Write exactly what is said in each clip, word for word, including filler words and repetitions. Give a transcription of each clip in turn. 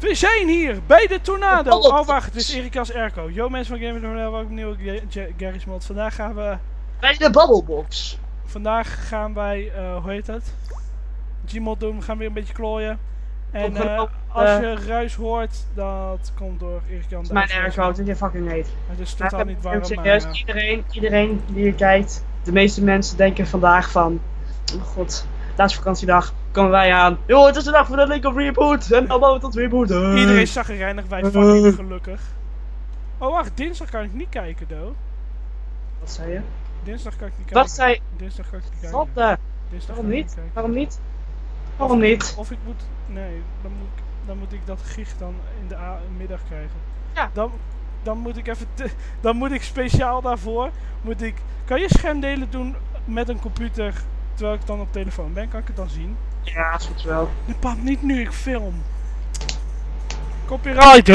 We zijn hier bij de tornado. Oh wacht, het is Erikas Erco. Yo mensen van Gamers Journaal, welkom nieuwe Garry's Mod. Vandaag gaan we... Bij de Bubblebox. Vandaag gaan wij, uh, hoe heet het? Gmod doen, we gaan weer een beetje klooien. En uh, als je ruis hoort, dat komt door Erikan. Het is mijn Erco, het is je fucking heet. Het is totaal niet warm, serieus, maar... Iedereen, iedereen die hier kijkt, de meeste mensen denken vandaag van... Oh god, laatste vakantiedag, komen wij aan. Yo, het is de dag voor de Link of Reboot. En allemaal tot rebooten. Iedereen zag er reinig, wij fucking gelukkig. Oh wacht, dinsdag kan ik niet kijken, do. Wat zei je? Dinsdag kan ik niet kijken. Wat zei... Dinsdag kan ik niet kijken. Wat de... Dinsdag Waarom niet? kijken. Waarom niet? Waarom niet? Of ik moet... Nee, dan moet ik, dan moet ik dat gicht dan in de a middag krijgen. Ja. Dan, dan moet ik even... Te, dan moet ik speciaal daarvoor... Moet ik... Kan je schermdelen doen met een computer terwijl ik dan op telefoon ben? Kan ik het dan zien? Ja, dat is goed wel. Nee, pap, niet nu, ik film. Copyright!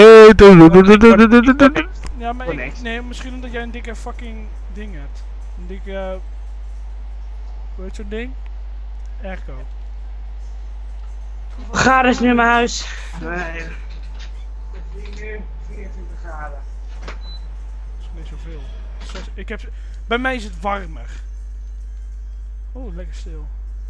Ja, maar ik, nee, misschien omdat jij een dikke fucking ding hebt. Een dikke... Uh, hoe heet zo'n ding? Erco. Hoeveel graden is nu in mijn huis? Nee. Het is nu vierentwintig graden. Dat is niet zoveel. Zes, ik heb... Bij mij is het warmer. Oh, lekker stil.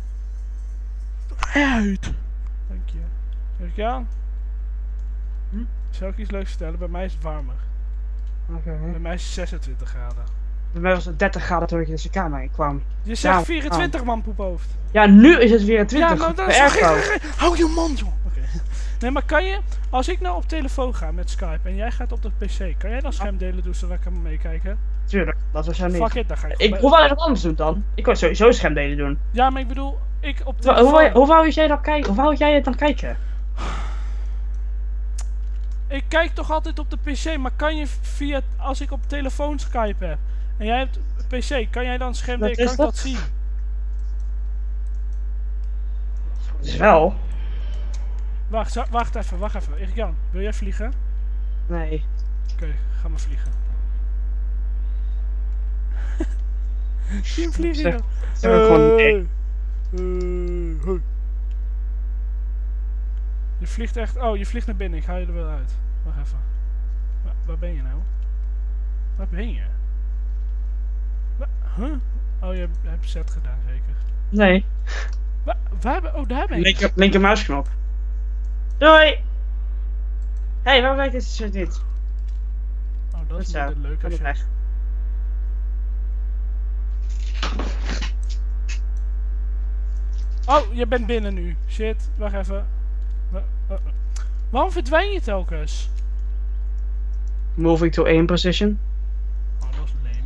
Uit! Dank je. Kijk je aan? Hm? Zal ik iets leuks vertellen? Bij mij is het warmer. Oké. Okay. Bij mij is het zesentwintig graden. Bij mij was het dertig graden toen ik in de kamer kwam. Je zegt ja, vierentwintig man poephoofd. Ja, nu is het vierentwintig. Ja, nou dat is geen... Hou je mond, joh! Oké. Okay. Nee, maar kan je... Als ik nou op telefoon ga met Skype en jij gaat op de pc, kan jij dan schermdelen doen zodat ik kan meekijken? Tuurlijk, dat was jou niet. Fuck it, dan ga ik... Ik, hoe wou je dat anders doen dan? Ik wou sowieso schermdelen doen. Ja, maar ik bedoel, ik op telefoon... Hoe, hoe, hoe wou jij dat kijken? Hoe wou jij het dan kijken? Ik kijk toch altijd op de pc, maar kan je via... Als ik op telefoon Skype heb en jij hebt pc, kan jij dan schermdelen? Kan ik dat zien? Dat is wel. Wacht, wacht even, wacht even. Erik-Jan, wil jij vliegen? Nee. Oké, okay, ga maar vliegen. Zie hem vliegen? Zeg, zeg uh, gewoon nee. Uh, uh. Je vliegt echt... Oh, je vliegt naar binnen. Ik haal je er wel uit. Wacht even. Waar, waar ben je nou? Waar ben je? Waar, huh? Oh, je hebt zet gedaan, zeker? Nee. Waar, waar oh, daar ben je. Linker, linker muisknop. Doei! Hé, hey, waarom werkt dit zo niet? Oh, dat is niet leuk als je... weg. Oh, je bent binnen nu. Shit, wacht even. Uh, uh. Waarom verdwijn je telkens? Moving to aim position. Oh, dat is lame.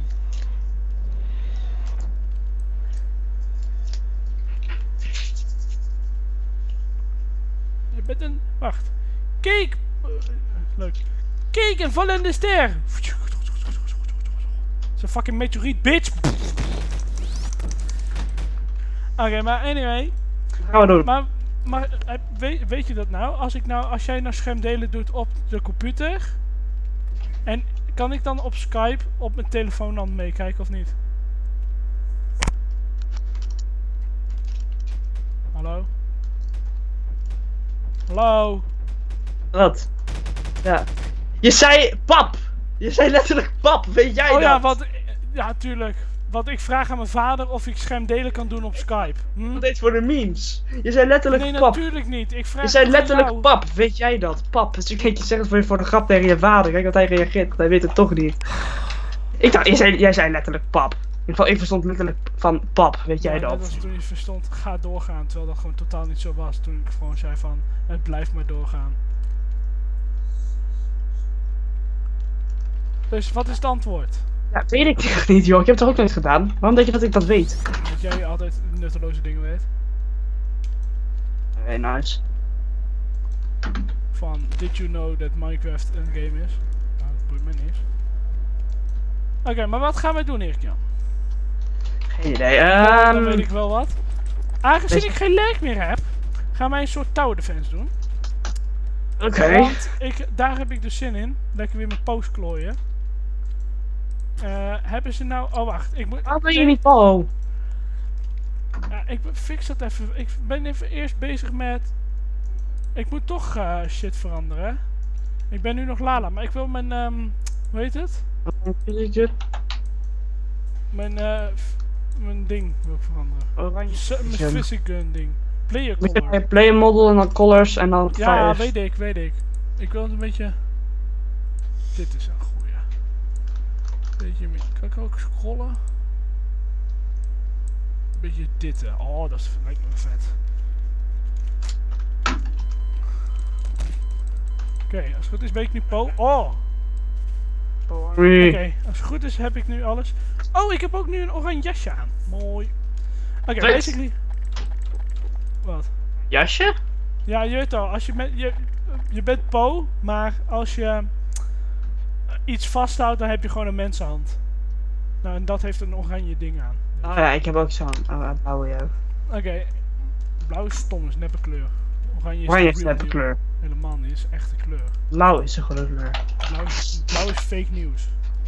Je bent een... Wacht. Kijk! Uh, leuk. Kijk, een vallende ster! Het is een fucking meteoriet, bitch! Oké, okay, maar anyway. Gaan we doen. Maar, maar weet, weet je dat nou? Als ik nou, als jij nou schermdelen doet op de computer. En kan ik dan op Skype op mijn telefoon dan meekijken of niet? Hallo? Hallo? Wat? Ja. Je zei pap! Je zei letterlijk pap, weet jij oh, dat? Ja, wat, ja, tuurlijk. Want ik vraag aan mijn vader of ik schermdelen kan doen op Skype. Hm? Dat is voor de memes. Je zei letterlijk nee, pap. Nee, natuurlijk niet. Ik vraag je zei letterlijk jou. pap, weet jij dat? Pap. Dus ik kan je zeggen voor, voor de grap tegen je vader. Kijk wat hij reageert, want hij weet het toch niet. Ik dacht, jij zei, jij zei letterlijk pap. In ieder geval, ik verstond letterlijk van pap, weet jij ja, dat? Dat was toen je verstond, ga doorgaan. Terwijl dat gewoon totaal niet zo was. Toen ik gewoon zei van, het blijft maar doorgaan. Dus, wat is het antwoord? Ja, weet ik echt niet, joh. Ik heb het toch ook nooit gedaan. Waarom denk je dat ik dat weet? Dat jij altijd nutteloze dingen weet. Hey, nice. Van, did you know that Minecraft een game is? Nou, dat boeit me niet. Oké, okay, maar wat gaan wij doen, Erik-Jan? Geen idee. Um... Dan weet Um... ik wel wat. Aangezien Wees... ik geen lijk meer heb, gaan wij een soort tower defense doen. Oké. Okay. Want ik, daar heb ik dus zin in. Lekker weer mijn post klooien. Uh, hebben ze nou... Oh, wacht. Ik moet... Waarom ben je niet Paul? Ja, ik fix dat even. Ik ben even eerst bezig met... Ik moet toch uh, shit veranderen, hè? Ik ben nu nog Lala, maar ik wil mijn, um, hoe heet het? Mijn, uh, mijn ding wil ik veranderen. Oranje. S mijn physic gun ding. Player color. Player model en dan colors en dan ja, fires. weet ik, weet ik. Ik wil het een beetje... Dit is een goeie. Beetje meer. Kan ik ook scrollen? Een beetje dit. Oh, dat lijkt me vet. Oké, okay, als het goed is ben ik nu Po. Oh! Oké, okay, als het goed is heb ik nu alles. Oh, ik heb ook nu een oranje jasje aan. Mooi. Oké, okay, basically... Wat? Jasje? Ja, je weet al, als je, met, je, je bent Po, maar als je iets vasthoudt, dan heb je gewoon een mensenhand. Nou, en dat heeft een oranje ding aan. Dus. Oh ja, ik heb ook zo'n uh, blauwe, ja. Oké, okay. Blauw is stom, is neppe kleur. Oranje is, oranje is neppe kleur. Helemaal niet, is echte kleur. Blauw is een goede kleur. Blauw is, blauw is fake news.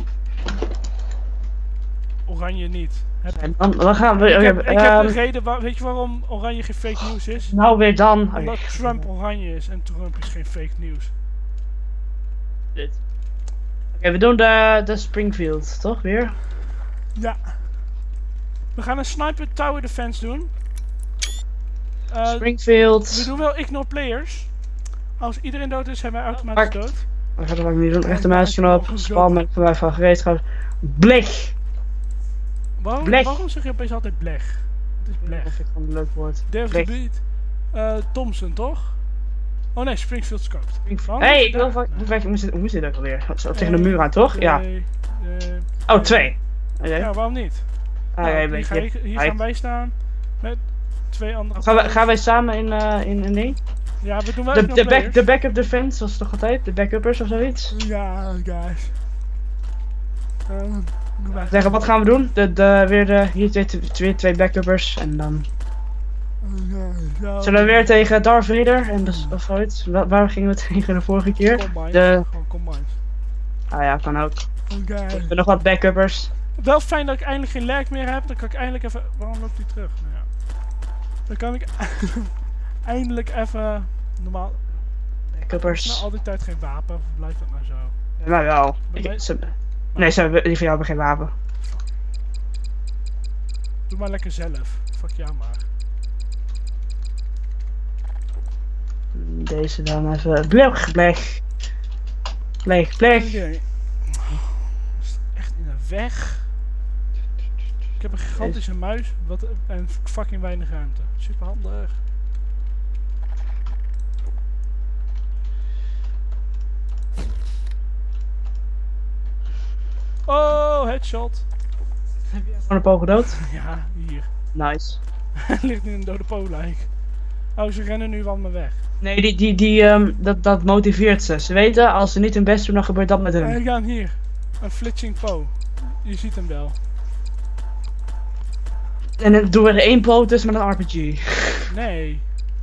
Oranje niet. Heb... En dan, dan gaan we... Ik heb, okay, ik heb um, een reden, waar, weet je waarom oranje geen fake news is? Nou weer dan. Omdat okay. Trump oranje is en Trump is geen fake news. Dit. Oké, okay, we doen de, de Springfield, toch weer? Ja. We gaan een sniper tower defense doen. Uh, Springfield. We doen wel ignore players. Als iedereen dood is, hebben wij automatisch Mar dood. Dat gaat ik niet doen. Rechtermuisknop. Spam met mij van gereedschap. Blech! Waarom, blech. waarom zeg je opeens altijd blech? Het is blech. Dat vind ik gewoon een leuk woord. Dave the Beat. Uh, Thompson, toch? Oh nee, Springfield scoped. Hé, hey, ik wil van... Hoe moest dit ook alweer? Zo tegen de muur aan, toch? Ja. Uh, oh, twee. Okay. Ja, waarom niet? Ah, nou, ja, hier ga ik, hier gaan wij staan. Met twee andere... Gaan wij, gaan wij samen in een uh, in, in ding? Ja, we doen wel de, de, back, de backup defense, zoals het toch altijd? De backuppers of zoiets? Ja, guys. Um, Zeggen, wat gaan we doen? De, de, weer de, hier twee, twee, twee backuppers en dan... Ja, ja, zullen we weer tegen Darth Vader en dus, of zoiets? Waar, waar gingen we tegen de vorige keer? Combines. De... Gewoon combines. Ah ja, kan ook. Okay. We hebben nog wat backuppers. Wel fijn dat ik eindelijk geen lag meer heb, dan kan ik eindelijk even... Waarom loopt die terug? Nou ja. Dan kan ik eindelijk even normaal... Backuppers. Nou, al die tijd geen wapen, of blijft dat nou zo? Ja, nou wel. Ik, ze, nee, ze hebben, die van jou hebben geen wapen. Doe maar lekker zelf. Fuck jou maar. Deze dan even. Blech, blech. Blech, blech. Okay. Echt in de weg. Ik heb een gigantische muis wat, en fucking weinig ruimte. Super handig. Oh, headshot. Heb je gewoon een pogen dood? Ja, hier. Nice. Er ligt nu een dode po-lijk. Oh, ze rennen nu van me weg. Nee, die, die, die, um, dat, dat motiveert ze. Ze weten, als ze niet hun best doen, dan gebeurt dat met hen. Hij gaan hier. Een flitsing po. Je ziet hem wel. En dan doen we er één po tussen met een R P G. Nee.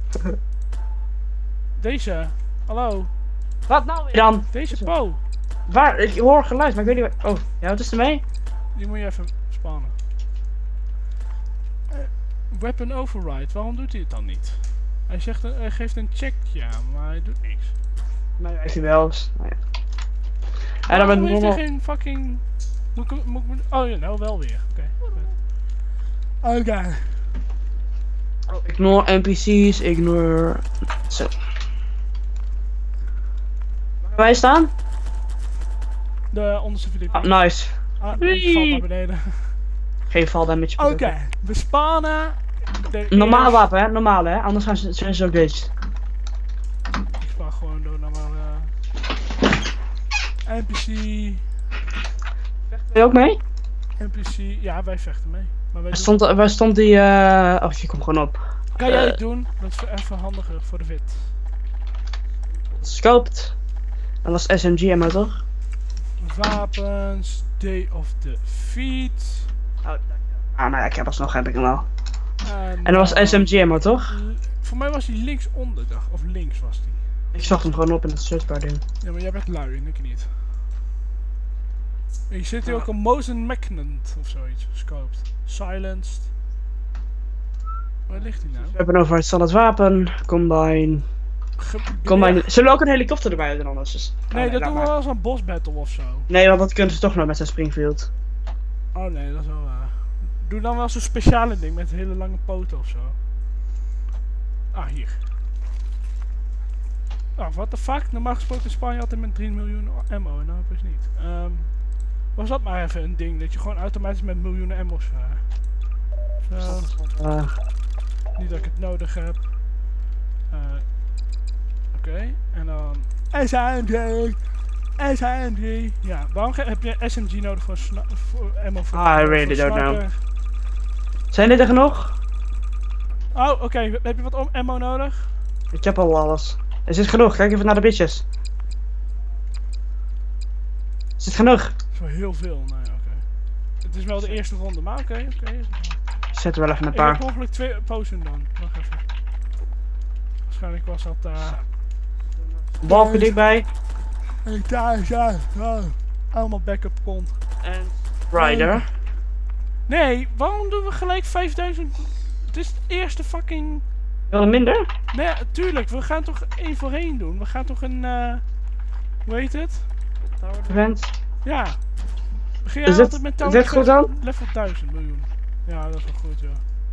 Deze. Hallo. Wat nou weer dan? Deze po. Waar? Ik hoor geluid, maar ik weet niet waar... Oh, ja, wat is er mee? Die moet je even spannen. Uh, weapon override. Waarom doet hij het dan niet? Hij, zegt, uh, hij geeft een checkje aan, maar hij doet niks. Nou, hij heeft hij wel eens. Nou, ja. En dan Waarom ben heeft ik hij geen fucking... Moet ik, moet ik, oh ja, nou wel weer. Oké. Okay. Oké. Okay. Ignore N P C's, ignore... Zo. Waar wij staan? De onderste verdieping. Ah, nice. Ah, ik val naar beneden. Geen val damage. Oké, okay. We spannen. Normaal wapen, hè? Normaal, hè? Anders gaan ze, zijn ze ook deze. Ik span gewoon door normale... N P C... Vechten wij ook mee? N P C... Ja, wij vechten mee. Maar wij waar, stond, waar stond die... Uh... Oh, je komt gewoon op. Kan jij het doen? Dat is even handiger voor de wit. Scoped. Dat was S M G ammo, toch? Wapens, Day of Defeat. Oh, ah, nou ja, ik heb alsnog, heb ik hem wel. En, en dat was S M G ammo, toch? Voor mij was hij linksonder, dag. Of links was hij. Ik zag hem gewoon op in het searchbar ding. Ja, maar jij bent lui en ik niet. Je zit hier ook een Mosin Magnet of zoiets. Scoped. Silenced. Waar ligt hij nou? We hebben over het standaard wapen, combine. Kom maar, zullen we ook een helikopter erbij doen anders? Dus, nee, oh, dat laat doen we maar. wel als een boss battle of zo. Nee, want dat kunnen ze toch nog met zijn Springfield. Oh nee, dat is wel waar. Doe dan wel zo'n speciale ding met hele lange poten of zo. Ah, hier. Ah, what the fuck? Normaal gesproken in Spanje altijd met drie miljoen ammo en nou opeens niet. Um, was dat maar even een ding, dat je gewoon automatisch met miljoenen ammo's... Uh, zo. Uh, Niet dat ik het nodig heb. Uh, Oké, okay. En dan... S M G! S M G! Ja, waarom heb je S M G nodig voor, voor ammo voor... Ah, I really don't know. Zijn dit er genoeg? Oh, oké. Okay. Heb je wat ammo nodig? Ik heb al alles. Er zit genoeg. Kijk even naar de bitches. Is het genoeg? Dat is wel heel veel. Nee, oké. Okay. Het is wel de eerste ronde, maar oké, okay, oké. Okay. Zet er wel even een paar. Ik heb mogelijk twee potion dan. Wacht even. Waarschijnlijk was dat... Uh... Balken dichtbij. En daar, ja. Oh. Allemaal backup kont. En... Rider. Nee, waarom doen we gelijk vijfduizend... Het is het eerste fucking... Wil er minder? Nee, tuurlijk. We gaan toch één voor één doen. We gaan toch een... Uh... Hoe heet het? Event. Ja. Begin je is altijd het, met is dit goed dan? Level duizend miljoen. Ja, dat is wel goed, ja.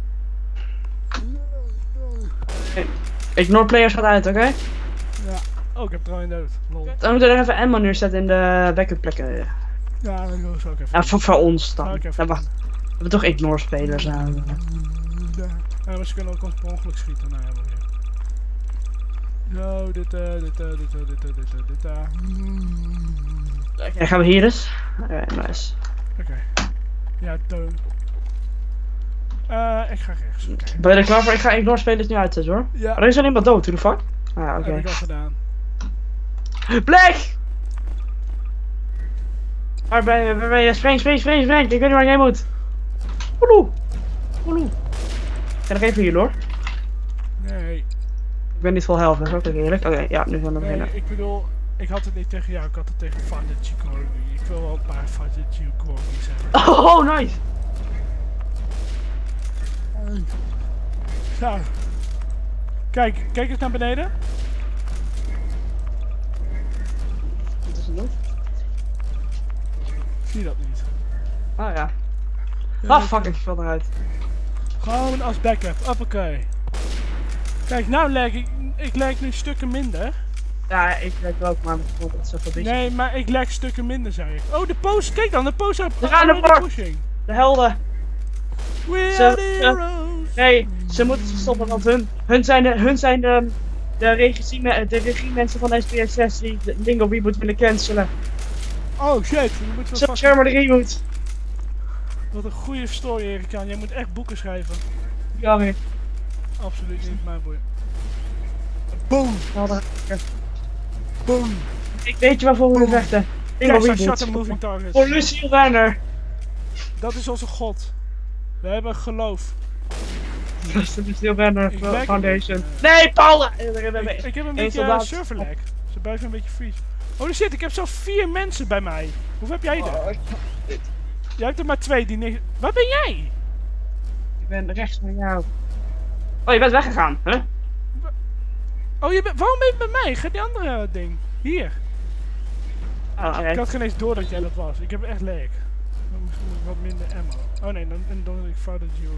Ignore players gaat uit, oké? Okay? Ja. Oh, ik heb er al een dood. Lol. Dan moeten we er even ammo neerzetten in de backup plekken. Ja, dat zou ik even. Ja, voor, voor ons dan. Okay, dan wacht. We hebben toch ignore spelers aan. Ja, ja, maar ze kunnen ook ons per ongeluk schieten. Nou ja, maar ja. Zo, dit, uh, dit, uh, dit, uh, dit, uh, dit, uh, dit, uh. Oké, okay, gaan we hier eens. Oké, okay, nice. Oké. Okay. Ja, dood. Uh, ik ga rechts. Okay. Ben je er klaar voor? Ik ga ignore spelers nu uitzetten hoor. Ja. Er is alleen maar dood, hoe de fuck? Ah, oké. Okay. Heb ik al gedaan. Black! Waar ben je? Waar ben je? Spring, spring, spring, spring! Ik weet niet waar jij moet. Woeloe! Woeloe! Ik ga nog even hier hoor. Nee. Ik ben niet vol helft, dat is ook even eerlijk. Oké, okay, ja, nu gaan we nee, beginnen. Ik bedoel, ik had het niet tegen jou, ik had het tegen Father Chikorgi. Ik wil wel een paar Father Chikorgi's hebben. Oh, nice! Zo. Kijk, kijk eens naar beneden. Wat is er nog? Zie je dat niet? Ah ja. Ja, Ah fuck, ik val eruit. Gewoon als backup, oké. Kijk, nou leg ik, ik leg nu stukken minder. Ja, ik leg ook, maar bijvoorbeeld zo veel beetje. Nee, maar ik leg stukken minder, zei ik. Oh, de post, kijk dan, de post op We gaan de park. pushing. De helden. We Ze, are the ze, heroes. nee, ze moeten stoppen, want hun, hun zijn de, hun zijn de, de, regie, de regiemensen van S P S zes die de Lingo Reboot willen cancelen. Oh shit, we moeten Ze beschermen de reboot. Wat een goede story, Erik-Jan. Jij moet echt boeken schrijven. Ja, weer. Absoluut niet mijn boy. Boom! Helden. Boom! Ik weet je waarvoor we vechten. Lingo Yes, I shot a Reboot. moving target. Voor Lucie Werner. Dat is onze god. We hebben geloof. Dat is de Lucie Werner Ik lijk- Foundation. Nee, Paul! Ik, ik heb een beetje uh, serverlag. Ze blijven een beetje freeze. Oh shit, ik heb zo vier mensen bij mij. Hoeveel heb jij er? Oh, Jij hebt er maar twee die niks... Waar ben jij? ik ben rechts van jou. Oh, je bent weggegaan, hè? Huh? Oh, je bent... Waarom ben je bij mij? Ga die andere ding. Hier. Oh, okay. Ik had geen eens door dat jij dat was. Ik heb echt leek. Dan misschien wat minder ammo. Oh nee, dan, dan doe ik Father Geo.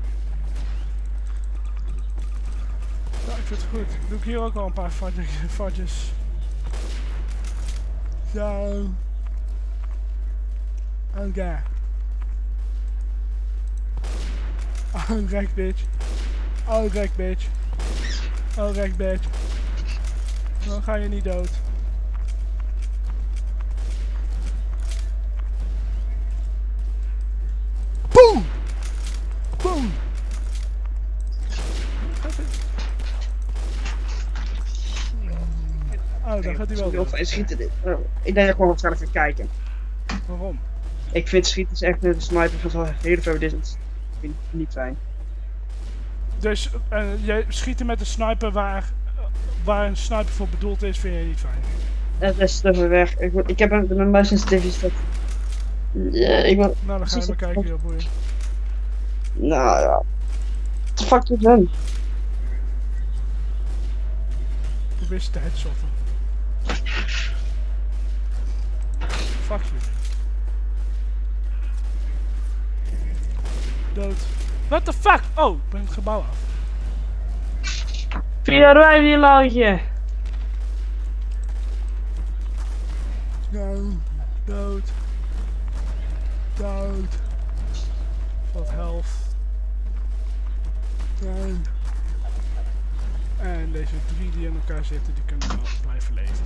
Ja, ik vind het goed. Doe ik hier ook al een paar fudges. Zo. Oké. Oh, rek bitch. Oh, rek bitch. Oh, rek bitch. Dan ga je niet dood. Boom! Boom! Oh, dan gaat hij wel dood. Schieten dit. Oh, ik denk dat ik gewoon waarschijnlijk ga kijken. Waarom? Ik vind schieten is echt net een sniper van zo'n hele verre distance. Ik vind het niet fijn. Dus uh, jij schieten met een sniper waar, uh, waar een sniper voor bedoeld is, vind je niet fijn? Het is te ver weg. Ik, ik heb een, mijn muis sensitivity dat. Ja, ik wil. Nou, dan ga je maar kijken, heel boeiend. Nou ja. What the fuck is hem? probeer ze te headshotten. Fuck jullie. Dood. What the fuck? Oh, ik ben het gebouw af. Via rijwiellandje. Dood. Dood. Dood. Wat health. Dood. En deze drie die in elkaar zitten, die kunnen wel blijven leven.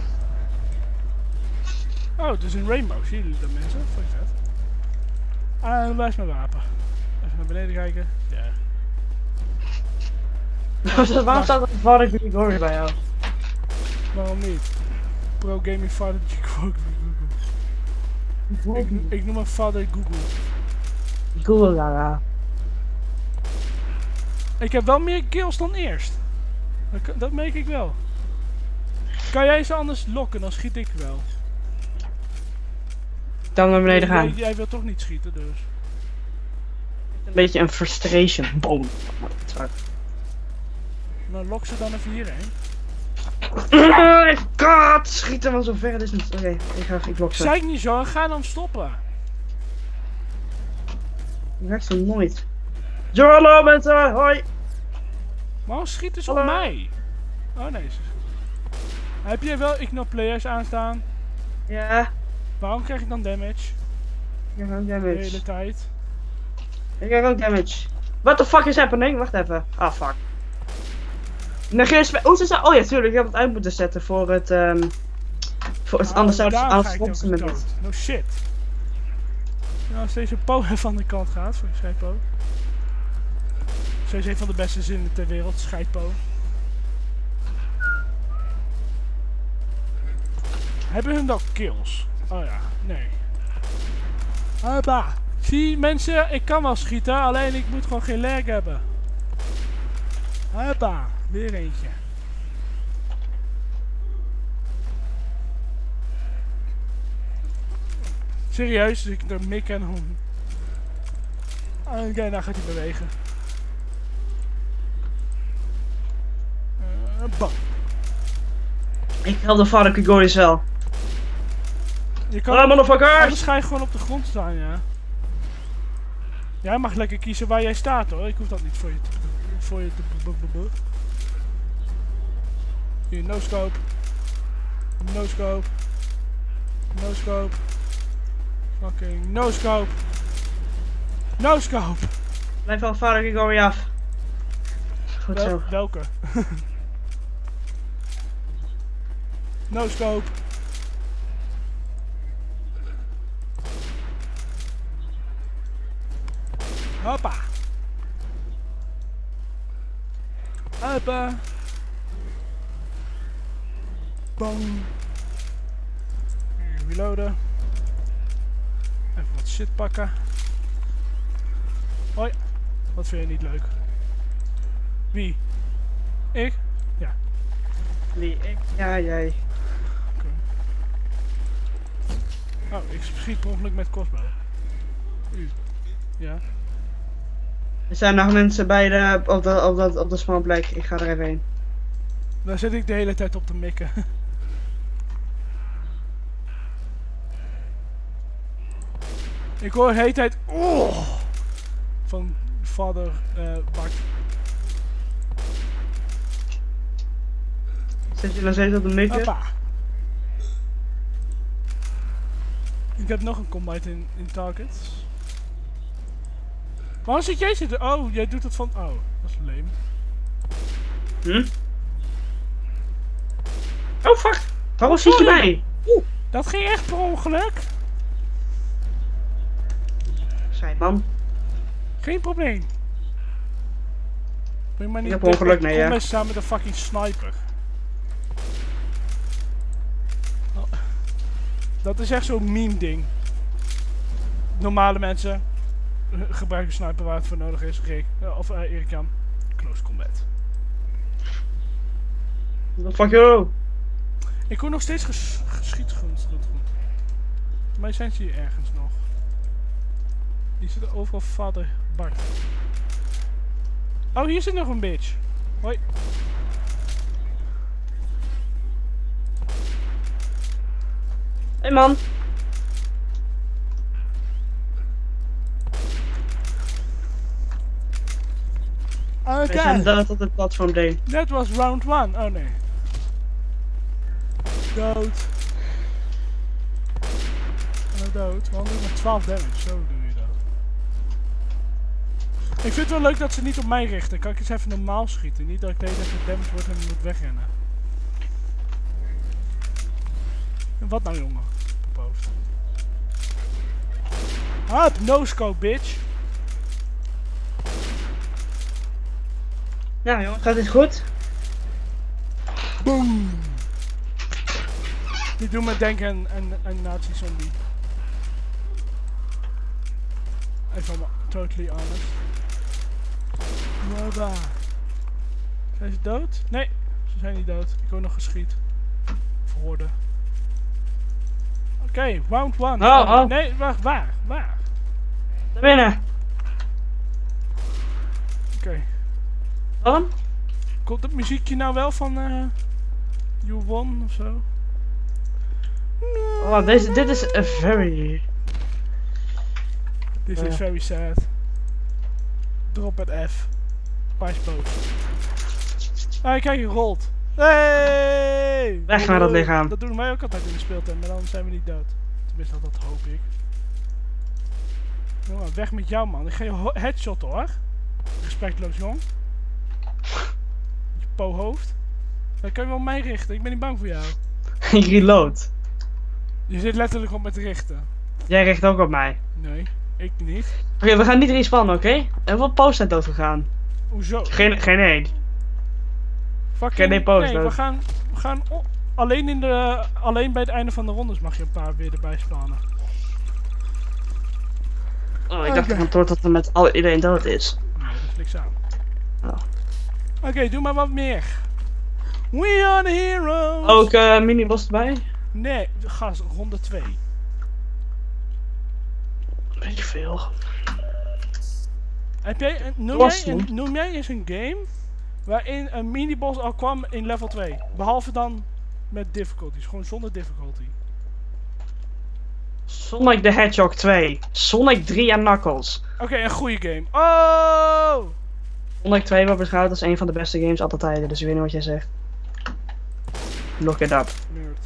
Oh, het is een rainbow. Zien jullie dat, mensen? Fuck dat. En waar is mijn wapen? Even naar beneden kijken. Ja. Yeah. Waarom staat er een Father Grigori bij jou? Waarom niet? Pro Gaming Father Grigori. Ik, ik noem hem Father Google. Google, ja. Ik heb wel meer kills dan eerst. Dat, dat merk ik wel. Kan jij ze anders lokken, dan schiet ik wel. Dan naar beneden gaan. Jij, jij wil toch niet schieten, dus. Een beetje een frustration. Boom. Nou, lok ze dan even hierheen. Oh god! Schieten van zo ver, het is niet. Oké, okay, ik ga ik lok ze. Zeg niet zo, ga dan stoppen. Je raakt ze nooit. Zo, hallo mensen, hoi! Waarom schieten ze hallo. op mij? Oh nee. Heb je wel Igno Players aanstaan? Ja. Waarom krijg ik dan damage? Ik krijg ook damage. De hele tijd. Ik krijg ook damage. What the fuck is happening? Wacht even. Ah, fuck. Negeer spe- oh, ze oh ja, tuurlijk. Ik heb het uit moeten zetten voor het, um, voor het, oh, anders zou het anders stond ze me niet. No shit. Nou, als deze Po van de kant gaat, voor je scheidpo. Zo is een van de beste zinnen ter wereld, scheidpo. Hebben hun wel kills? Oh ja, nee. Hoppa. Zie mensen, ik kan wel schieten, alleen ik moet gewoon geen lag hebben. Hoppa, weer eentje. Serieus, dus ik door mikken en hom. Oké, okay, nou gaat hij bewegen. Uh, bam. Ik help de Father Grigori's wel. Je kan ah, motherfuckers! Anders ga je gewoon op de grond staan, ja. Jij mag lekker kiezen waar jij staat hoor, ik hoef dat niet voor je te... Voor je te... Hier, no scope. No scope. No scope. Fucking no scope. No scope. Blijf van Father Grigori af. Goed Wel, zo. welke? No scope. Hoppa. Hoppa. Bang. Reloaden. Even wat shit pakken. Hoi. Wat vind je niet leuk? Wie? Ik? Ja. Wie? Ik? Ja, jij. Okay. Oh, ik schiet per ongeluk met crossbow. U. Ja. Er zijn nog mensen bij de, op, de, op, dat, op de spawnplek. Ik ga er even heen. Daar zit ik de hele tijd op te mikken. Ik hoor de hele tijd oh, van vader uh, Bart. Zit je nog steeds op de mikken? Hoppa. Ik heb nog een combite in, in targets. Waarom zit jij zitten? Oh, jij doet het van... Oh, dat is leem. Hm? Oh fuck! Waarom zit je bij? Oeh, dat ging echt per ongeluk. Scheidman. Geen probleem. Ben maar niet ik heb ongeluk, nee ja. Kom eens samen met een fucking sniper. Oh. Dat is echt zo'n meme ding. Normale mensen gebruiken sniper waar het voor nodig is. Rick, of uh, Erik Jan. Close combat. What the fuck yo? Ik hoor nog steeds ges geschietgrond. Maar zijn ze hier ergens nog? Die zitten overal vader Bart. Oh, hier zit nog een bitch. Hoi. Hey man. Oké. We zijn dood op het platform D. Dat was round one. Oh nee. Dood. En dood. Want ik met twaalf damage. Zo doe je dat. Ik vind het wel leuk dat ze niet op mij richten. Kan ik eens even normaal schieten. Niet dat ik de hele tijd damage word en moet wegrennen. En wat nou jongen? Op hoofd. Hop, no scope bitch. Nou jongen, gaat dit goed? Boom. Die doen me denken aan een, een nazi zombie. If I'm totally honest. Nova. Zijn ze dood? Nee, ze zijn niet dood. Ik word nog geschiet. Verhoorden. Oké, okay, round one. Oh, oh. Nee, wacht, waar? Waar? Naar binnen. Oké. Okay. Waarom? Komt het muziekje nou wel van uh, You Won of zo? Oh, deze, dit is a very... This uh. is very sad. Drop het F. Pijs boos. Ah, kijk, je rolt. Hey! Weg naar dat lichaam. Dat doen wij ook altijd in de speeltuin, maar dan zijn we niet dood. Tenminste, dat hoop ik. Jongen, weg met jou man. Ik ga je headshot hoor. Respectloos jong. Je po-hoofd. Dan kan je wel op mij richten, ik ben niet bang voor jou. Ik reload. Je zit letterlijk op met richten. Jij richt ook op mij. Nee, ik niet. Oké, okay, we gaan niet respannen, oké? Okay? En wat post zijn dood gegaan? Hoezo? Geen, geen één. Fucking, geen post nee, we gaan, we gaan oh, alleen, in de, alleen bij het einde van de rondes mag je een paar weer erbij spannen. Oh, ik dacht okay. dat er met al, iedereen dood is. Nee, dat is niks aan. Oh. Oké, okay, doe maar wat meer. We are the heroes! Ook uh, mini-boss erbij? Nee, gas, ronde twee. Beetje veel. Heb jij, noem, jij een, noem jij eens een game waarin een mini-boss al kwam in level twee? Behalve dan met difficulties, gewoon zonder difficulty. Sonic the Hedgehog twee. Sonic drie en Knuckles. Oké, okay, een goede game. Oh! Sonic twee wordt beschouwd als een van de beste games altijd tijden, dus ik weet niet wat jij zegt. Look it up. Nerd.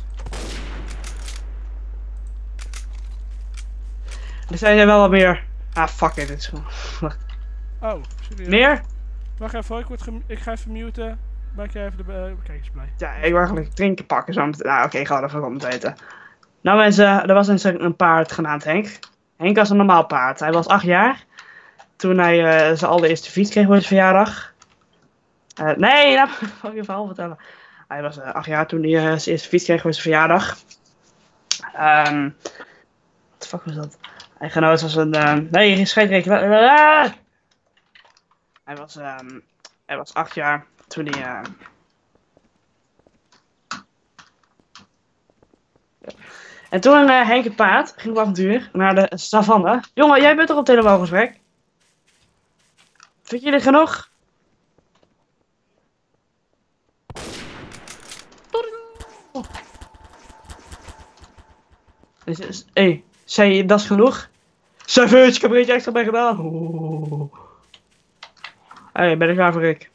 Er zijn er wel wat meer. Ah, fuck it. Dit is gewoon... Wacht. Oh, serieus? Meer? Wacht even, ik, word ik ga even muten. Maak jij even de uh, bekijkers blij. Ja, ik wil eigenlijk drinken pakken zo meteen. Nou, oké, okay, ga er even om weten. Nou mensen, er was een, een paard genaamd Henk. Henk was een normaal paard. Hij was acht jaar. Toen hij uh, zijn allereerste fiets kreeg voor zijn verjaardag. Uh, nee, nou, ik wil je verhaal vertellen. Hij was uh, acht jaar toen hij uh, zijn eerste fiets kreeg voor zijn verjaardag. Um, wat de fuck was dat? Hij genoot was een... Uh, nee, scheidreek. Uh, hij was... Um, hij was acht jaar toen hij... Uh, En toen uh, Henk het paard ging op avontuur naar de savanne. Jongen, jij bent toch op telefoongesprek? Vind je dit genoeg? Oh. Hé, hey, zei je dat is genoeg? Savage, ik heb er eentje extra bij gedaan. Hé, hey, ben ik klaar voor Rick?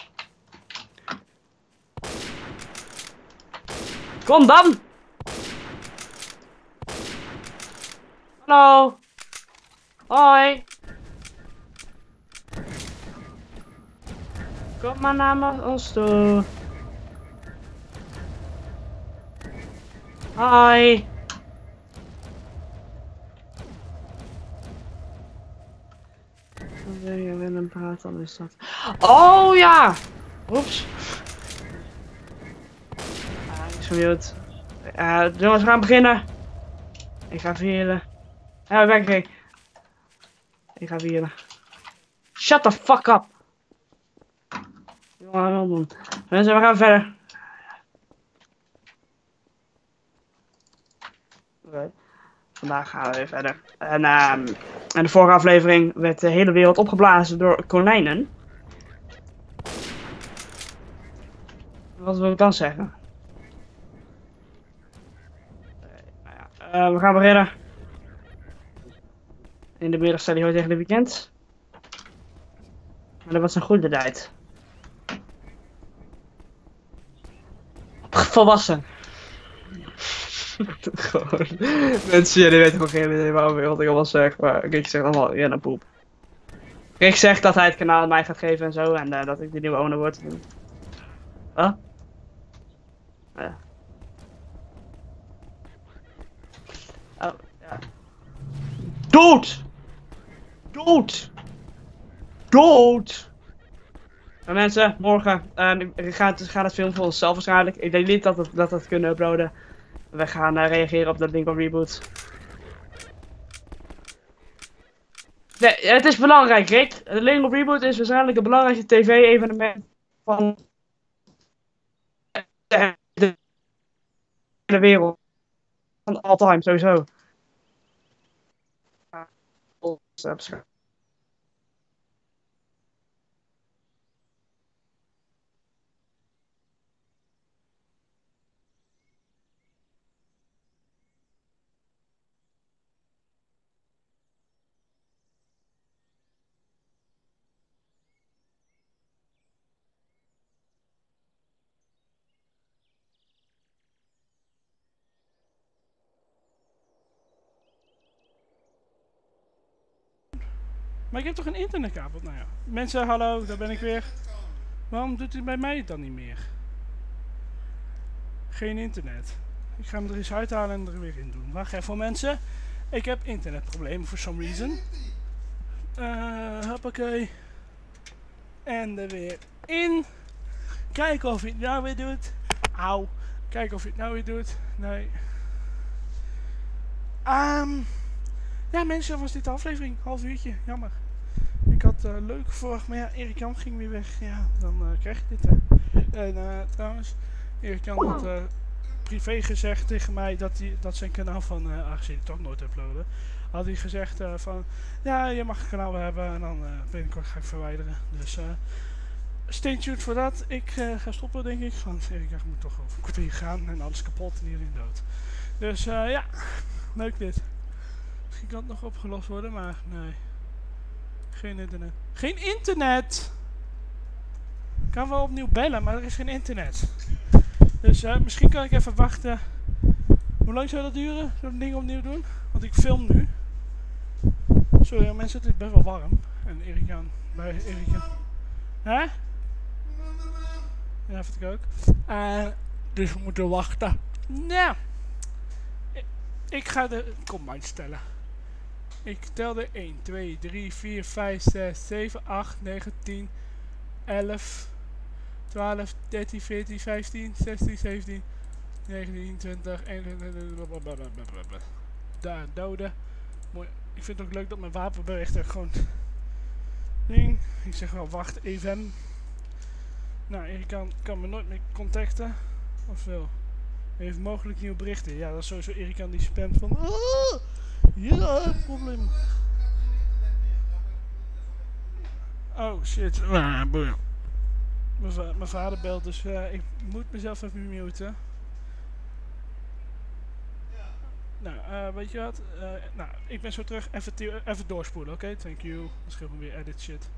Kom dan! Hallo. Hoi. Kom maar naar ons toe. Hoi. Wil je weer een praat, dan is dat. Oh ja! Oeps. Ah, ik is vermute. Uh, jongens, we gaan beginnen. Ik ga vieren. Ja, ik ben gek. Ik ga vieren. Shut the fuck up. Jongen, mensen, we gaan verder. Okay. Vandaag gaan we weer verder. En uh, in de vorige aflevering werd de hele wereld opgeblazen door konijnen. Wat wil ik dan zeggen? Uh, nou ja. Uh, we gaan beginnen. In de middag stel je hoort tegen de weekend. Maar dat was een goede tijd. Volwassen. Gewoon. Mensen, jullie weten gewoon geen idee waarom wat ik allemaal zeg. Maar Rick zegt allemaal, ja, nou poep. Rick zegt dat hij het kanaal aan mij gaat geven en zo. En uh, dat ik de nieuwe owner word. Huh? Ja. Oh, ja. Dood! Dood! Dood! Maar mensen, morgen uh, ik ga het, ga het filmen voor onszelf waarschijnlijk. Ik denk niet dat we dat, dat kunnen uploaden. We gaan uh, reageren op dat ding op reboot. Nee, het is belangrijk, Rick. De Link op Reboot is waarschijnlijk het belangrijkste tv-evenement van de wereld. Van all time, sowieso. Maar ik heb toch een internetkabel? Nou ja. Mensen, hallo, daar ben ik weer. Waarom doet hij bij mij dan niet meer? Geen internet. Ik ga hem er eens uithalen en er weer in doen. Wacht even mensen. Ik heb internetproblemen for some reason. Uh, hoppakee. En er weer in. Kijken of hij het nou weer doet. Auw. Kijken of hij het nou weer doet. Nee. Um, ja mensen, dat was dit de aflevering. Half uurtje. Jammer. Ik had uh, leuk verwacht, maar ja, Erik Jan ging weer weg. Ja, dan uh, krijg je dit hè. En uh, trouwens, Erik Jan had uh, privé gezegd tegen mij dat, hij, dat zijn kanaal van, uh, aangezien ik toch nooit uploaden, had hij gezegd uh, van, ja, je mag een kanaal hebben en dan uh, binnenkort ga ik verwijderen. Dus uh, stay tuned voor dat. Ik uh, ga stoppen denk ik, want Erik Jan moet toch over een kwartier gaan en alles kapot en iedereen dood. Dus uh, ja, leuk dit. Misschien kan het nog opgelost worden, maar nee. Geen internet. Geen internet! Ik kan wel opnieuw bellen, maar er is geen internet. Dus uh, misschien kan ik even wachten. Hoe lang zou dat duren? Zo'n ding opnieuw doen? Want ik film nu. Sorry mensen, het is best wel warm. En Erik Jan, bij Erik Jan. Hè? Ja, vind ik ook. Uh, dus we moeten wachten. Nou. Ik, ik ga de combine stellen. Ik telde één, twee, drie, vier, vijf, zes, zeven, acht, negen, tien, elf, twaalf, dertien, veertien, vijftien, zestien, zeventien, negentien, twintig, eenentwintig. Daar, doden. Mooi. Ik vind het ook leuk dat mijn wapenberichten gewoon... Ding. Ik zeg wel, wacht even. Nou, Erik kan, kan me nooit meer contacten. Of wel? Heeft mogelijk nieuwe berichten. Ja, dat is sowieso Erik die spamt van... Oh! Ja, probleem. Oh shit. Ah, boeien. Mijn, va mijn vader belt, dus uh, ik moet mezelf even muten. Nou, uh, weet je wat? Uh, nou, ik ben zo terug. Even, even doorspoelen, oké? Okay? Thank you. Dan schreef me weer edit shit.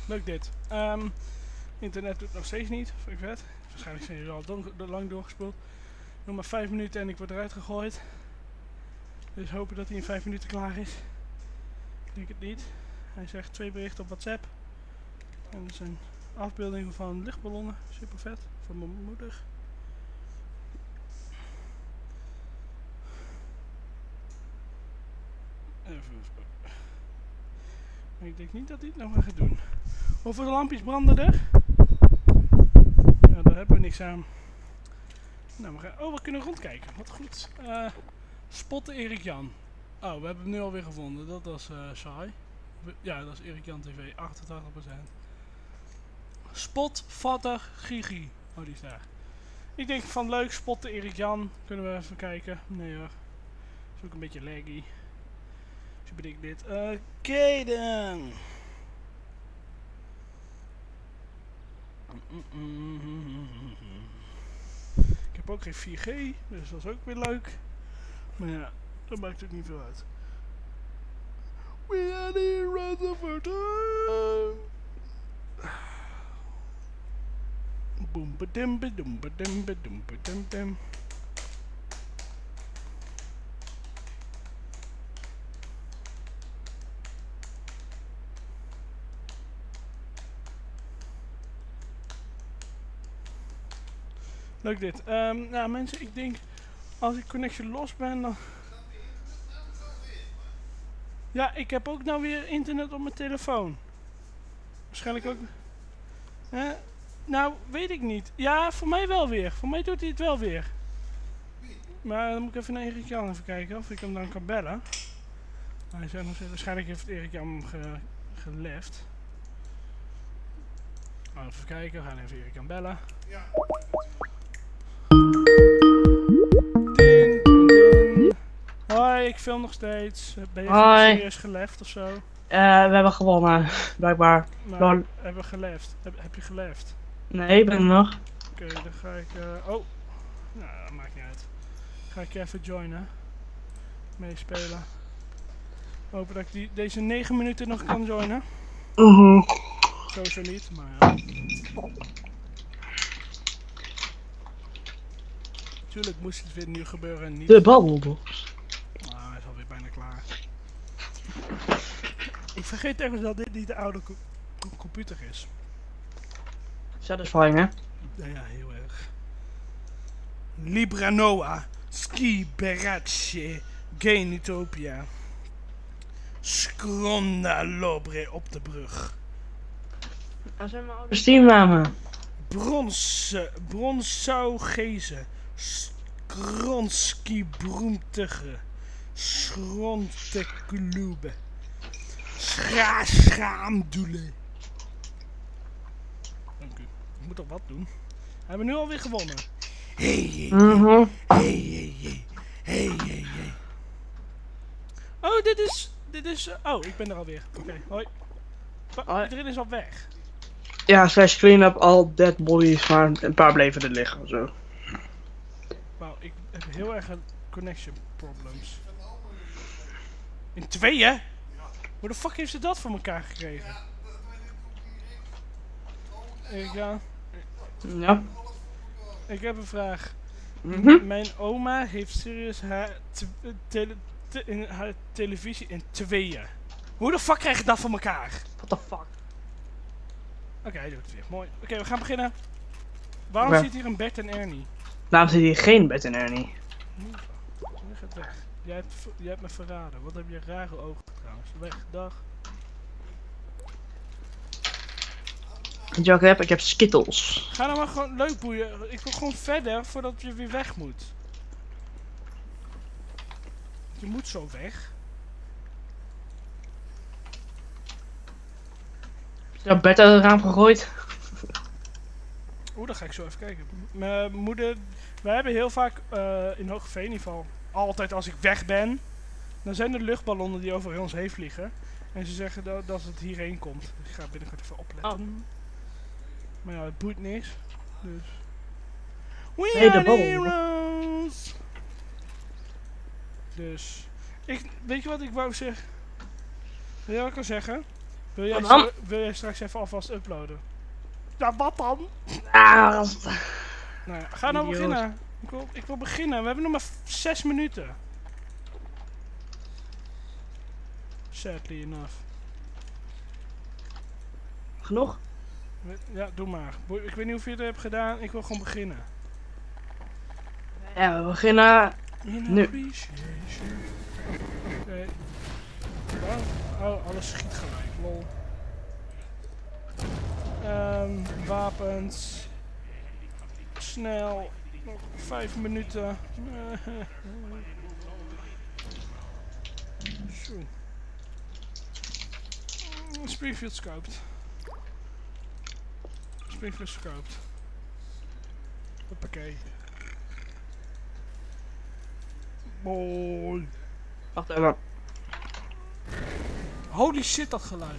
Leuk dit. Um, internet doet nog steeds niet. Vind ik vet. Waarschijnlijk zijn jullie al don lang doorgespeeld. Nog maar vijf minuten en ik word eruit gegooid. Dus hopen dat hij in vijf minuten klaar is. Ik denk het niet. Hij zegt twee berichten op WhatsApp. En dat zijn afbeeldingen van lichtballonnen. Super vet. Van mijn moeder. Even. Maar ik denk niet dat hij het nog maar gaat doen. Hoeveel lampjes branden er? Ja, daar hebben we niks aan. Nou, we gaan... Oh, we kunnen rondkijken. Wat goed. Uh, spotten Erik Jan. Oh, we hebben hem nu alweer gevonden. Dat was uh, saai. Ja, dat is Erik Jan T V. achtentachtig procent. Spot, vatter, Gigi. Oh, die is daar. Ik denk van leuk, spotten Erik Jan. Kunnen we even kijken. Nee hoor. Is ook een beetje laggy. Dus bedenk dit. Oké okay, dan. Ik heb ook geen vier G, dus dat is ook weer leuk. Maar ja, dat maakt ook niet veel uit. We are the rest of our time. Boom ba dim ba dum ba dim ba dum ba dim dim. Leuk dit. Um, nou mensen, ik denk als ik connection los ben dan... Ja, ik heb ook nou weer internet op mijn telefoon. Waarschijnlijk ook... Huh? Nou, weet ik niet. Ja, voor mij wel weer. Voor mij doet hij het wel weer. Maar dan moet ik even naar Erik Jan even kijken of ik hem dan kan bellen. Hij zegt nog, waarschijnlijk heeft Erik Jan hem ge, geleft. Nou, even kijken, we gaan even Erik Jan bellen. Ja. Din, din, din. Hoi, ik film nog steeds. Ben je serieus geleft of zo? Uh, we hebben gewonnen, blijkbaar. Maar, Dan... Hebben we geleft? Heb, heb je geleft? Nee, ik ben er nog. Oké, okay, dan ga ik... Uh... Oh! Nou, dat maakt niet uit. Ga ik even joinen. Meespelen. Hopen dat ik die, deze negen minuten nog kan joinen. Mhm. Uh Sowieso niet, maar ja. Tuurlijk moest het weer nu gebeuren en niet. De babbelbox. Nou, hij is alweer bijna klaar. Ik vergeet ergens dat dit niet de oude co computer is. Satisfying, hè? Ja, ja, heel erg. Libranoa, Ski Berace, Genitopia. Skronda Lobre op de brug. Dat zijn mijn oude Steamnamen. Bronse, Bronsaugezen, Skronski Broemtige, Schronteklube, Schaaschaamdoele. Dank u. Ik moet toch wat doen? We hebben nu alweer gewonnen. Hey, hey, hey, mm-hmm. hey, hey, hey, hey, hey, hey. Oh, dit is, dit is, uh, oh, ik ben er alweer. Oké, okay, hoi. Pa iedereen is al weg. Ja, slash clean up all dead bodies, maar een paar bleven er liggen of zo. Wauw, ik heb heel erg connection problems. In tweeën? Hoe de fuck heeft ze dat voor elkaar gekregen? Ik, ja. Ja. Ik heb een vraag. Mm-hmm. Mijn oma heeft serieus haar, te tele te in haar televisie in tweeën. Hoe de fuck krijg je dat voor elkaar? What the fuck? Oké, okay, hij doet het weer. Mooi. Oké, okay, we gaan beginnen. Waarom okay. zit hier een Bert en Ernie? Waarom zit hier geen Bert en Ernie? Leg het weg. Jij hebt, jij hebt me verraden. Wat heb je rare ogen trouwens. Weg, dag. Weet je wat ik heb? Ik heb Skittles. Ga nou maar gewoon leuk boeien. Ik wil gewoon verder voordat je weer weg moet. Je moet zo weg. Ja, Bert uit het raam gegooid. Oeh, dan ga ik zo even kijken. Mijn moeder... Wij hebben heel vaak uh, in Hoogeveen in ieder geval... Altijd als ik weg ben... Dan zijn er luchtballonnen die over ons heen vliegen. En ze zeggen dat, dat het hierheen komt. Dus ik ga binnenkort even opletten. Oh. Maar ja, het boeit niks. Dus... We nee, are de heroes! Dus... Ik, weet je wat ik wou zeggen? Weet je wat ik kan zeggen? Wil jij, zo, wil jij straks even alvast uploaden? Ja, wat dan? Ah, nou ja, ga nou beginnen. Ik wil, ik wil beginnen. We hebben nog maar zes minuten. Sadly enough. Genoeg? Ja, doe maar. Ik weet niet of je het hebt gedaan. Ik wil gewoon beginnen. Ja, we beginnen nu. Okay. Oh, alles schiet gelijk. Lol. Um, wapens. Snel. Nog vijf minuten. Zo. Springfield scoped. Springfield scoped. Hoppakee. Mooi. Wacht even. Holy shit, dat geluid.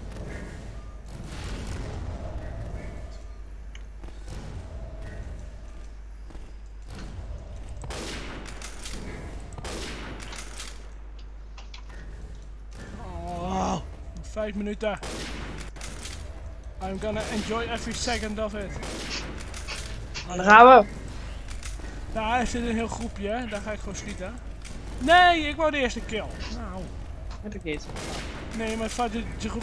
Oh, vijf minuten. I'm gonna enjoy every second of it. Daar gaan we. Daar is zit een heel groepje, hè? Daar ga ik gewoon schieten. Nee, ik wou de eerste kill. Nou. Heb ik niet. Nee, mijn vader Jeroen.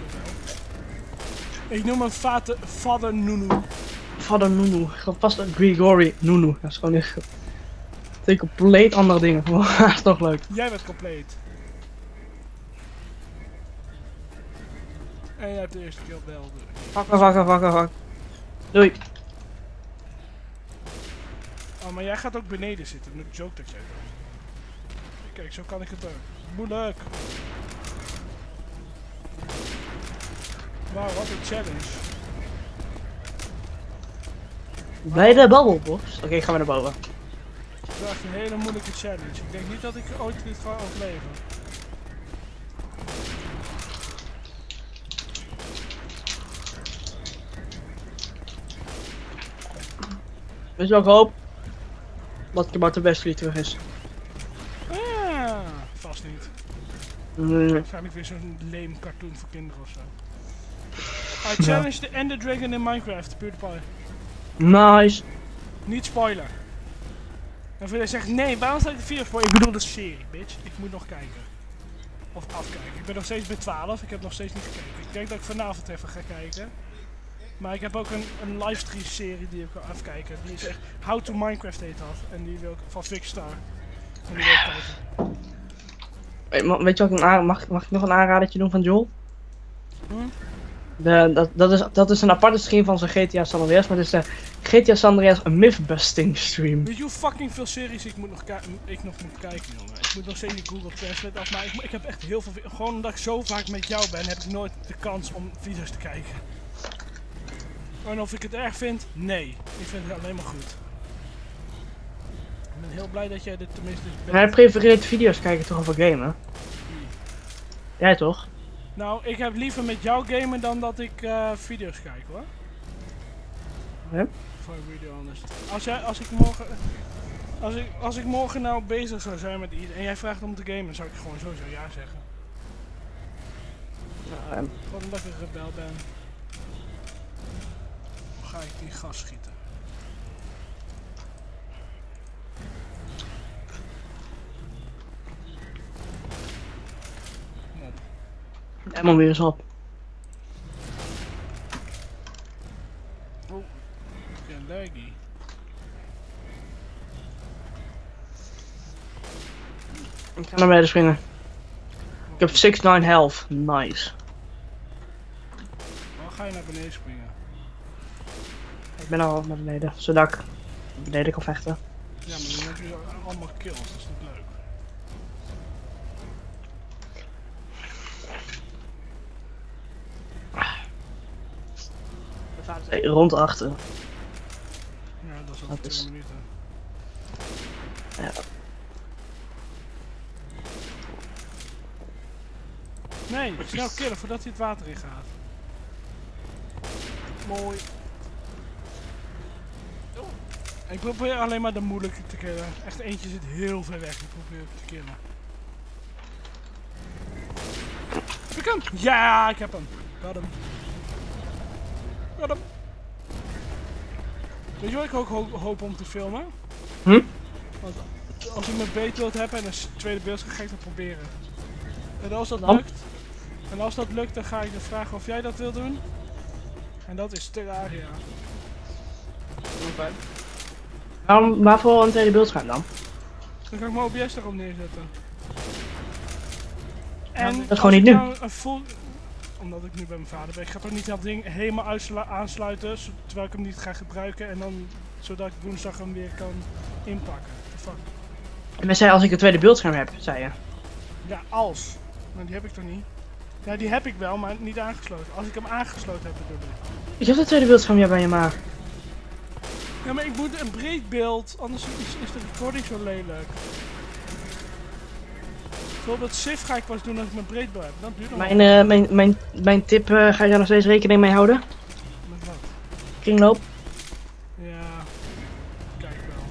Ik noem hem vader, vader Nunu. Vader Nunu. Gewoon vast een Grigori Nunu. Dat is gewoon echt. Twee compleet andere dingen. Dat is toch leuk. Jij bent compleet. En jij hebt de eerste kill wel. Wakker, wakker, wakker, wakker. Doei. Oh, maar jij gaat ook beneden zitten. Een joke dat jij doet. Kijk, zo kan ik het ook. Moeilijk. Wauw, wat een challenge. Bij de babbelbox. Oké, okay, gaan we naar boven. Het is echt een hele moeilijke challenge. Ik denk niet dat ik ooit dit ga overleven. Weet je wat ik hoop? Dat Martin Wesley terug is. Ah, vast niet. Nee. Waarschijnlijk weer zo'n lame cartoon voor kinderen ofzo. I challenge the Ender Dragon in Minecraft, PewDiePie. Nice. Niet spoiler. En voor je zegt, nee, waarom zou ik de video spoilen? Ik bedoel de serie, bitch. Ik moet nog kijken. Of afkijken. Ik ben nog steeds bij twaalf, ik heb nog steeds niet gekeken. Ik denk dat ik vanavond even ga kijken. Maar ik heb ook een, een livestream serie die ik wil afkijken. Die is echt How to Minecraft heet dat. En die wil ik van Fixstar. En die wil ik kijken. Weet je wat ik een mag, mag ik nog een aanradertje doen van Joel? Hm? De, dat, dat, is, dat is een aparte stream van zijn G T A San Andreas, maar het is de G T A San Andreas mythbusting stream. Weet je hoe fucking veel series ik, moet nog ik nog moet kijken, jongen? Ik moet nog steeds die Google Translate af, maar ik, ik heb echt heel veel... Gewoon omdat ik zo vaak met jou ben, heb ik nooit de kans om video's te kijken. En of ik het erg vind? Nee. Ik vind het alleen maar goed. Ik ben heel blij dat jij dit tenminste... Hij prefereert video's kijken toch over gamen? Hmm. Jij toch? Nou, ik heb liever met jou gamen dan dat ik uh, video's kijk, hoor. Ja? For really honest. Als, jij, als ik morgen... Als ik, als ik morgen nou bezig zou zijn met iets en jij vraagt om te gamen, zou ik gewoon sowieso ja zeggen. Nou, um. Gewoon omdat ik een rebel ben. Dan ga ik die gas schieten. Emma weer eens op. Oh, ik ben laggy. Ik ga naar beneden springen. Ik heb zes negen health. Nice. Waar ga je naar beneden springen? Ik ben al naar beneden, zodat ik beneden kan vechten. Ja, maar dan heb je allemaal kills, dat is niet leuk. Rond achter. Ja, dat is al twee is... minuten. Ja. Nee, snel killen voordat hij het water in gaat. Mooi. Oh. Ik probeer alleen maar de moeilijke te killen. Echt eentje zit heel ver weg, ik probeer te killen. Heb ik hem? Ja, ik heb hem. Got hem. Got hem. Weet je wat ik ook ho hoop om te filmen? Hm? Want als ik mijn beetbeeld heb en een tweede beeld ga ik dat proberen. En als dat Dan? lukt, en als dat lukt, dan ga ik je vragen of jij dat wil doen. En dat is Terraria. Okay. Waarom, waarvoor een tweede beeldscherm dan? Dan kan ik mijn O B S erop neerzetten. En dat gewoon niet als nu. ik nou een full... Omdat ik nu bij mijn vader ben. Ik ga toch niet dat ding helemaal aansluiten, terwijl ik hem niet ga gebruiken. En dan, zodat ik woensdag hem weer kan inpakken. The fuck. En wij zei als ik een tweede beeldscherm heb, zei je. Ja, als. Maar die heb ik toch niet? Ja, die heb ik wel, maar niet aangesloten. Als ik hem aangesloten heb, bedoel ik. Ik heb een tweede beeldscherm ja, bij je maar. Ja, maar ik moet een breed beeld, anders is, is de recording zo lelijk. Bijvoorbeeld Sif ga ik pas doen als ik mijn breed beeld heb. Dat duurt nog Mijn, uh, mijn, mijn, mijn tip, uh, ga je daar nog steeds rekening mee houden? Met wat? Kringloop. Ja, kijk wel.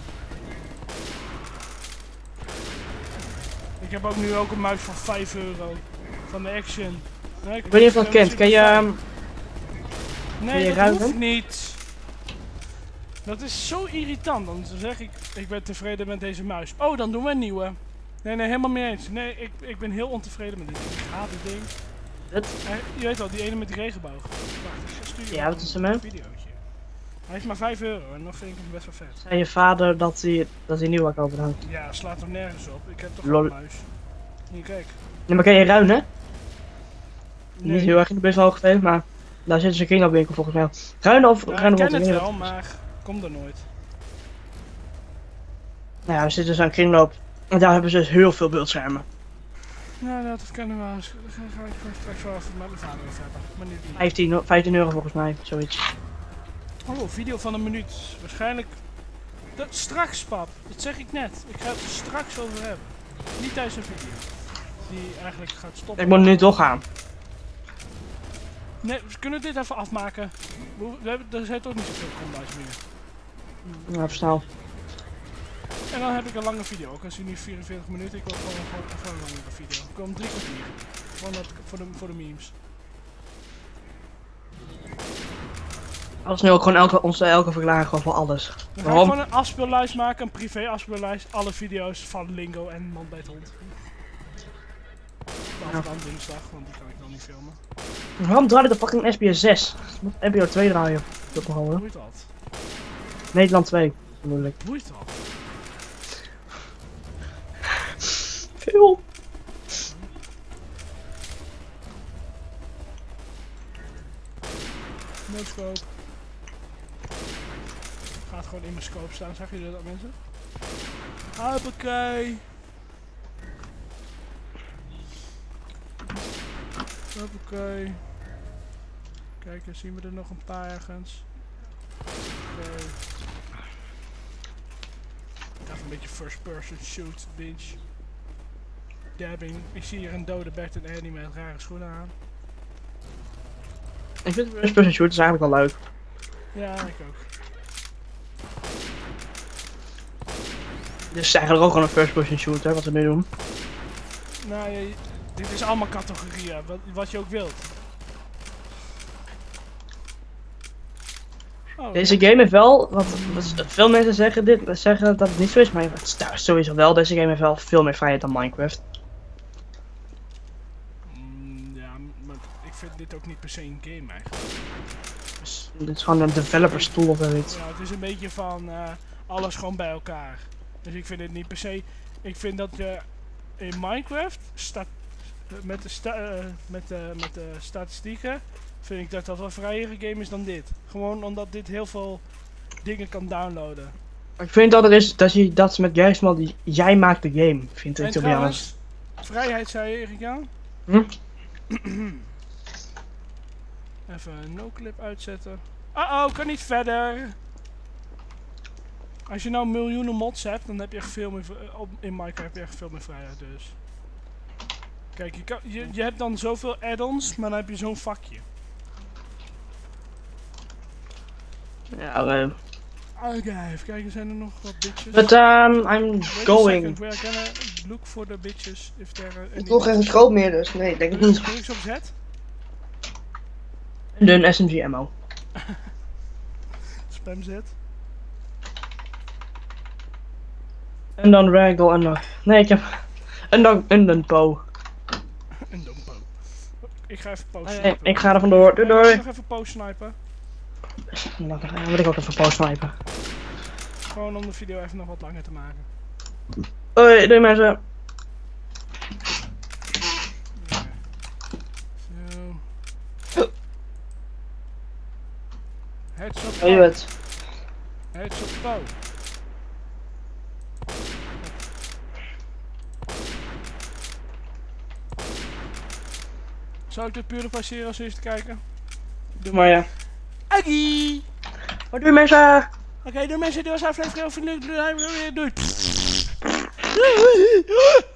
Ik heb ook nu ook een muis van vijf euro. Van de Action. Nee, ik Ik weet niet of je dat kent. Kan je... Um, nee, je dat ruimen? hoeft niet. Dat is zo irritant. Dan zeg ik, ik ben tevreden met deze muis. Oh, dan doen we een nieuwe. Nee, nee, helemaal mee eens. Nee, ik, ik ben heel ontevreden met dit ding. Ik haat dit ding. Wat? Eh, je weet wel, die ene met die regenboog. Wacht, ik stuur je Ja, wel wat is een er mee? videootje. Hij is maar vijf euro en nog vind ik hem best wel vet. Zei je vader dat hij, dat hij nieuw wou kopen dan? Ja, slaat toch nergens op. Ik heb toch Lol. een muis. Hier, kijk. Ja, maar kan je ruinen? Nee. Niet heel erg in de best wel geweest, maar daar zit dus een kringloopwinkel volgens mij. Ruinen of Ja, ik ruinen ken rond het de wel, maar kom er nooit. Nou ja, er zit dus een kringloop. En daar hebben ze dus heel veel beeldschermen. Nou, dat kunnen we wel eens. Daar ga, ga ik gewoon straks wel even met mijn vader over hebben. Maar niet nu. vijftien, vijftien euro volgens mij, zoiets. Oh, video van een minuut. Waarschijnlijk. Dat, straks, pap. Dat zeg ik net. Ik ga het er straks over hebben. Niet tijdens een video. Die eigenlijk gaat stoppen. Ik moet nu doorgaan. Nee, we kunnen dit even afmaken. We, we hebben, er zijn toch niet zoveel combats meer. Nou, versnel. En dan heb ik een lange video. Ook als je nu vierenveertig minuten. Ik wil gewoon, gewoon, gewoon een langere video. Ik wil om drie kwartier. Gewoon dat, voor, de, voor de memes. Als nu ook gewoon elke, onze elke verklaring gewoon voor alles. Dan ga ik Waarom? gewoon een afspeellijst maken. Een privé afspeellijst. Alle video's van Lingo en Man bij het Hond. Behalve dan dinsdag, want die kan ik dan niet filmen. Waarom draai je de fucking S B S zes? Ik moet N P O twee draaien. Dat nog houden. Boeit dat? Nederland twee. Moeilijk. Boeit dat? Veel. No-scope. Gaat gewoon in mijn scope staan, zag jullie dat mensen? Hoppakee! Hoppakee. Kijk, dan zien we er nog een paar ergens. Oké. Even een beetje first person shoot, bitch. Dabbing. Ik zie hier een dode Bert en Annie met rare schoenen aan. Ik vind first person shooters eigenlijk wel leuk. Ja, ik ook. Dit is eigenlijk ook gewoon een first person shooter, wat we nu doen. Nou, je, dit is allemaal categorieën, wat, wat je ook wilt. Oh, Deze game heeft wel, wat, wat veel mensen zeggen, dit, zeggen dat het niet zo is, maar het is nou, sowieso wel. Deze game heeft wel veel meer vrijheid dan Minecraft. Mm, ja, maar ik vind dit ook niet per se een game eigenlijk. Dus, dit is gewoon een developer tool of zoiets. Ja, het is een beetje van uh, alles gewoon bij elkaar. Dus ik vind het niet per se. Ik vind dat je in Minecraft staat met de, sta uh, met, de, met de statistieken. Vind ik dat dat wel een vrijere game is dan dit. Gewoon omdat dit heel veel dingen kan downloaden. Ik vind dat het is dat je dat met juist maar die jij maakt de game, vind ik En to be trouwens, vrijheid zei je, Erika. Hm? Even een no-clip uitzetten. Uh oh, kan niet verder. Als je nou miljoenen mods hebt, dan heb je echt veel meer, op, in Minecraft heb je echt veel meer vrijheid dus. Kijk, je, kan, je, je hebt dan zoveel add-ons, maar dan heb je zo'n vakje. Ja, uh, Oké, okay, even kijken, zijn er nog wat bitches? but um, I'm Wait a going. second, we're gonna look for the bitches. If there are Ik wil geen scope meer dus. Nee, denk ik niet. Druk op Z. En een S M G ammo. Spam Z. En dan Raggle en nog... Nee, ik heb... En dan een een po. Een dompo. Ik ga even post Nee, snipen. ik ga er vandoor. Doei Nee, ik doei. ga nog even post snipen. Dan wil ik ook even post snipen. Gewoon om de video even nog wat langer te maken. Hoi, doei mensen. Zo. Headshot Oh, je po. weet. Headshot po. Zou ik dit puur passeren als eerst te kijken? Doe maar ja. Aggie! Hoi, doei mensen. Oké, doei mensen, dit was aflevering over nu. Doei!